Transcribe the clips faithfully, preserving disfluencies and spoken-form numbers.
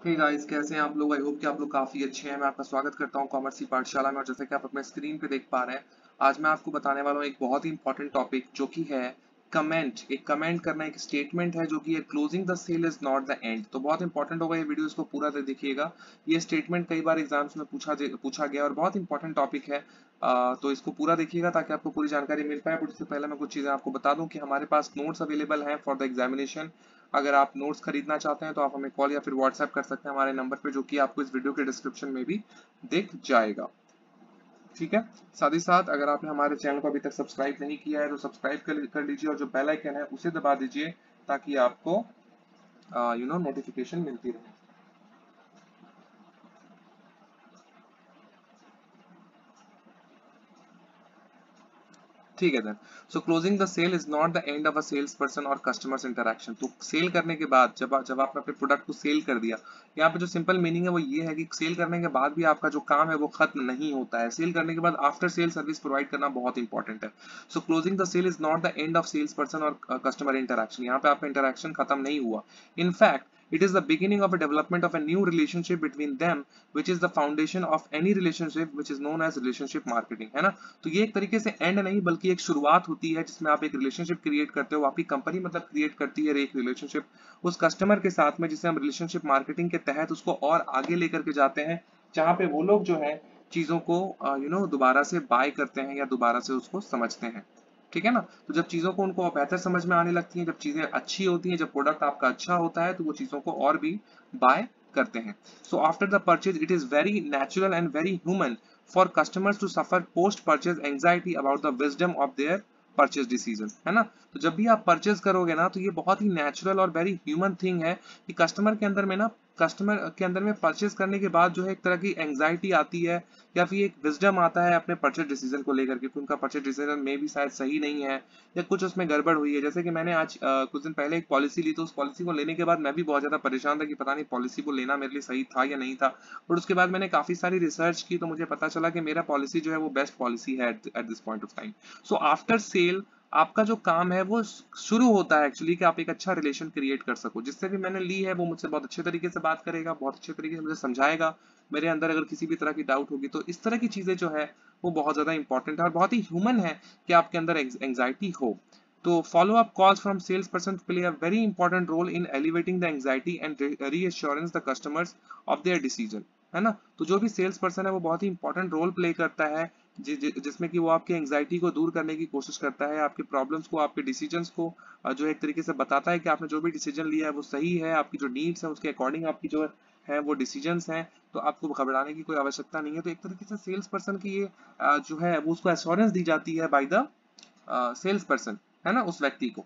Hey guys, कैसे हैं आप लोग। आई होप कि आप लोग काफी अच्छे हैं। मैं आपका स्वागत करता हूं कॉमर्स पाठशाला में। और जैसे कि आप अपने स्क्रीन पे देख पा रहे हैं, आज मैं आपको बताने वाला हूं एक बहुत ही इंपॉर्टेंट टॉपिक, जो कि है कमेंट। एक कमेंट करना, एक स्टेटमेंट है जो कि है closing the sale is not the end. तो बहुत इंपॉर्टेंट होगा ये वीडियो, इसको पूरा देखिएगा। ये स्टेटमेंट कई बार एग्जाम्स में पूछा पूछा गया और बहुत इंपॉर्टेंट टॉपिक है। आ, तो इसको पूरा देखिएगा ताकि आपको पूरी जानकारी मिल पाए। बट इससे पहले मैं कुछ चीजें आपको बता दूं कि हमारे पास नोट्स अवेलेबल हैं फॉर द एग्जामिनेशन। अगर आप नोट्स खरीदना चाहते हैं तो आप हमें कॉल या फिर व्हाट्सएप कर सकते हैं हमारे नंबर पे, जो कि आपको इस वीडियो के डिस्क्रिप्शन में भी दिख जाएगा। ठीक है। साथ ही साथ अगर आपने हमारे चैनल को अभी तक सब्सक्राइब नहीं किया है तो सब्सक्राइब कर, कर लीजिए और जो बेल आइकन है उसे दबा दीजिए ताकि आपको यू नो नोटिफिकेशन मिलती रहे। ठीक है then. So closing the sale is not the end of a sales person और कस्टमर्स इंटरेक्शन। तो सेल करने के बाद जब आप जब आपने अपने प्रोडक्ट को सेल कर दिया, यहाँ पे जो सिंपल मीनिंग है वो ये है कि सेल करने के बाद भी आपका जो काम है वो खत्म नहीं होता है। सेल करने के बाद आफ्टर सेल सर्विस प्रोवाइड करना बहुत इंपॉर्टेंट है। So closing the sale is not the end of sales person और कस्टमर इंटरेक्शन। यहाँ पे आपका इंटरेक्शन खत्म नहीं हुआ। In fact it is the beginning of a development of a new relationship between them, which is the foundation of any relationship, which is known as relationship marketing, है ना। तो ये एक तरीके से एंड नहीं बल्कि एक शुरुआत होती है जिसमें आप एक रिलेशनशिप क्रिएट करते हो। आपकी कंपनी मतलब क्रिएट करती है एक रिलेशनशिप उस कस्टमर के साथ में, जिसे हम रिलेशनशिप मार्केटिंग के तहत उसको और आगे लेकर के जाते हैं, जहां पे वो लोग जो है चीजों को यू नो दोबारा से बाय करते हैं या दोबारा से उसको समझते हैं। ठीक है ना। तो जब चीजों को उनको बेहतर समझ में आने लगती हैं, जब चीजें अच्छी होती हैं, जब प्रोडक्ट आपका अच्छा होता है, तो वो चीजों को और भी बाय करते हैं। So after the purchase it is very natural and very human for customers to suffer post purchase anxiety about the wisdom of their purchase decision, है ना। तो जब भी आप परचेज करोगे ना, तो ये बहुत ही नेचुरल और वेरी ह्यूमन थिंग है कि कस्टमर के अंदर में ना कस्टमर के अंदर में परचेज करने के बाद जो है एक तरह की एंजाइटी आती है या फिर एक विजडम आता है अपने परचेज डिसीजन को लेकर के, उनका परचेज डिसीजन में भी शायद सही नहीं है या कुछ उसमें गड़बड़ हुई है। जैसे कि मैंने आज आ, कुछ दिन पहले एक पॉलिसी ली, तो उस पॉलिसी को लेने के बाद मैं भी बहुत ज्यादा परेशान था कि पता नहीं पॉलिसी को लेना मेरे लिए सही था या नहीं था। बट उसके बाद मैंने काफी सारी रिसर्च की तो मुझे पता चला कि मेरा पॉलिसी जो है वो बेस्ट पॉलिसी है at this point of time. So after sale आपका जो काम है वो शुरू होता है एक्चुअली कि आप एक अच्छा रिलेशन क्रिएट कर सको। जिससे भी मैंने ली है वो मुझसे बहुत अच्छे तरीके से बात करेगा, बहुत अच्छे तरीके से मुझे समझाएगा। मेरे अंदर अगर किसी भी तरह की डाउट होगी तो इस तरह की चीजें जो है वो बहुत ज्यादा इंपॉर्टेंट है और बहुत ही ह्यूमन है कि आपके अंदर एंजाइटी हो। तो follow up calls from sales person play a very important role in elevating the anxiety and reassurance the customers of their decision, है ना। तो जो भी सेल्स पर्सन है वो बहुत ही इंपॉर्टेंट रोल प्ले करता है जि, जि, जिसमें कि वो आपके एंजाइटी को दूर करने की कोशिश करता है, आपके प्रॉब्लम्स को, आपके डिसीजंस को जो एक तरीके से बताता है कि आपने जो भी डिसीजन लिया है वो सही है, आपकी जो नीड्स है उसके अकॉर्डिंग आपकी जो है वो डिसीजंस हैं। तो आपको घबराने की कोई आवश्यकता नहीं है। तो एक तरीके से सेल्स पर्सन की ये जो है वो उसको एश्योरेंस दी जाती है बाय द सेल्स पर्सन, है ना, उस व्यक्ति को।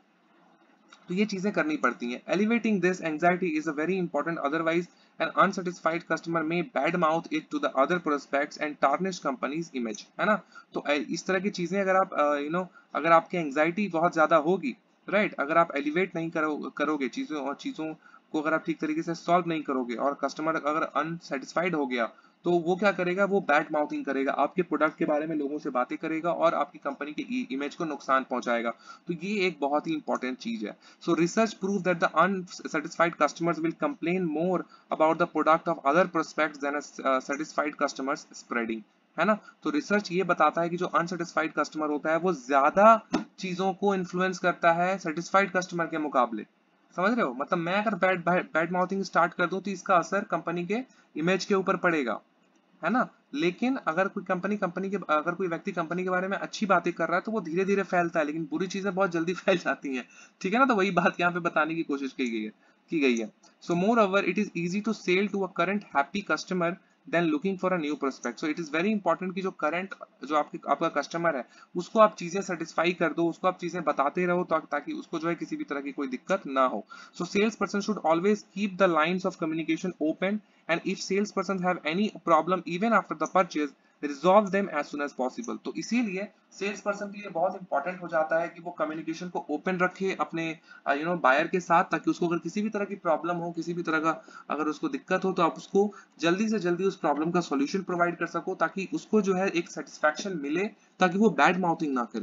तो ये चीजें करनी पड़ती हैं। Elevating this anxiety is a very important, otherwise an unsatisfied customer may bad mouth it to the other prospects and tarnish company's image, है ना। तो इस तरह की चीजें अगर आप यू नो अगर आपकी एंजाइटी बहुत ज्यादा होगी, राइट, अगर आप एलिवेट नहीं करो करोगे चीजों और चीजों को अगर आप ठीक तरीके से सॉल्व नहीं करोगे और कस्टमर अगर अनसेटिस्फाइड हो गया, तो वो क्या करेगा, वो बैड माउथिंग करेगा, आपके प्रोडक्ट के बारे में लोगों से बातें करेगा और आपकी कंपनी के इमेज को नुकसान पहुंचाएगा। तो ये एक बहुत ही इंपॉर्टेंट चीज है। So research proves that the unsatisfied customers will complain more about the product of other prospects than a uh, satisfied customers spreading, है ना। तो रिसर्च ये बताता है कि जो अनसेटिस्फाइड कस्टमर होता है वो ज्यादा चीजों को इन्फ्लुएंस करता है सेटिस्फाइड कस्टमर के मुकाबले। समझ रहे हो, मतलब मैं अगर बैड बैड माउथिंग स्टार्ट कर दूं तो इसका असर कंपनी के इमेज के ऊपर पड़ेगा, है ना। लेकिन अगर कोई कंपनी कंपनी के अगर कोई व्यक्ति कंपनी के बारे में अच्छी बातें कर रहा है तो वो धीरे धीरे फैलता है, लेकिन बुरी चीजें बहुत जल्दी फैल जाती हैं। ठीक है ना। तो वही बात यहाँ पे बताने की कोशिश की गई है की गई है so more it is easy to sell to a current happy customer than looking for a new prospect. So it is very important कि जो करंट जो आपके आपका कस्टमर है उसको आप चीजें सेटिस्फाई कर दो, उसको आप चीजें बताते रहो ता, ताकि उसको जो है किसी भी तरह की कोई दिक्कत ना हो। So sales person should always keep the lines of communication open and if salesperson have any problem even after the purchase resolve them as soon as possible। तो इसीलिए सेल्स पर्सन के लिए बहुत इंपॉर्टेंट हो जाता है कि वो कम्युनिकेशन को ओपन रखे अपने यू नो बायर के साथ, ताकि उसको अगर किसी भी तरह की प्रॉब्लम हो, किसी भी तरह का अगर उसको दिक्कत हो, तो आप उसको जल्दी से जल्दी उस प्रॉब्लम का सॉल्यूशन प्रोवाइड कर सको, ताकि उसको जो है एक सेटिस्फैक्शन मिले, ताकि वो बैड माउथिंग ना करे।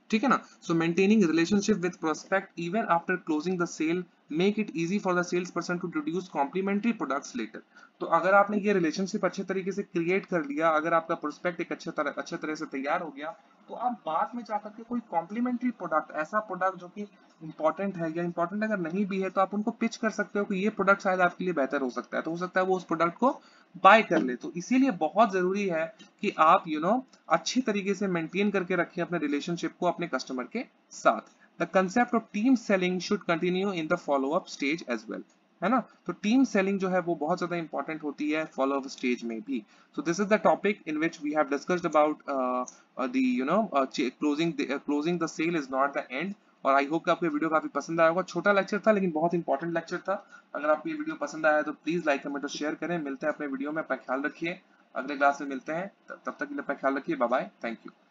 ठीक है ना। So maintaining relationship with prospect even after closing the sale make it easy for the sales person to introduce complementary products later. तो अगर आपने ये रिलेशनशिप अच्छे तरीके से क्रिएट कर लिया, अगर आपका प्रोस्पेक्ट एक अच्छे तरह अच्छे तरह से तैयार हो गया, तो आप बाद में जाकर के कोई कॉम्प्लीमेंट्री प्रोडक्ट, ऐसा प्रोडक्ट जो कि इंपॉर्टेंट है या इंपॉर्टेंट अगर नहीं भी है, तो आप उनको पिच कर सकते हो कि ये प्रोडक्ट शायद आपके लिए बेहतर हो सकता है, तो हो सकता है वो उस प्रोडक्ट को बाय कर ले। तो इसीलिए बहुत जरूरी है कि आप यू you नो know, अच्छी तरीके से मेंटेन करके रखें अपने रिलेशनशिप को अपने कस्टमर के साथ। The concept of team selling should continue in the follow up stage as well, है ना। तो टीम सेलिंग जो है वो बहुत ज्यादा इंपॉर्टेंट होती है फॉलो अप स्टेज में भी। So this is the topic in which we have discussed about the you know closing closing the sale is not the end. और आई होप कि आपको ये वीडियो काफी पसंद आया होगा। छोटा लेक्चर था लेकिन बहुत इंपॉर्टेंट लेक्चर था। अगर आपको ये वीडियो पसंद आया तो प्लीज लाइक कमेंट और शेयर करें। मिलते हैं अपने वीडियो में, अपना ख्याल रखिए। अगले क्लास में मिलते हैं, तब तक के लिए अपना ख्याल रखिए। Bye bye, thank you.